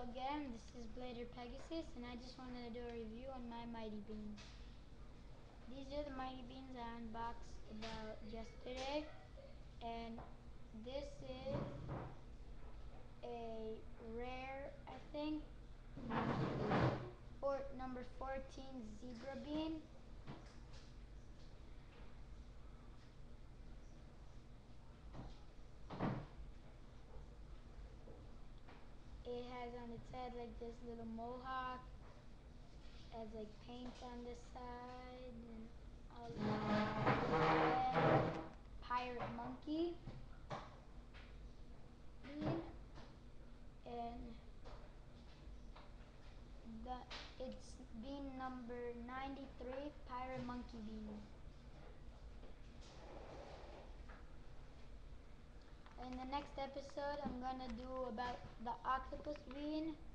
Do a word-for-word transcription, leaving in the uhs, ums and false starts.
again, this is Blader Pegasus, and I just wanted to do a review on my Mighty Beans. These are the Mighty Beans I unboxed about yesterday, and this is a rare, I think, for number fourteen zebra bean. It has on its head like this little mohawk, has like paint on the side, and all that. Pirate monkey bean, and the it's bean number ninety-three, pirate monkey bean. In the next episode, I'm gonna do about the octopus bean.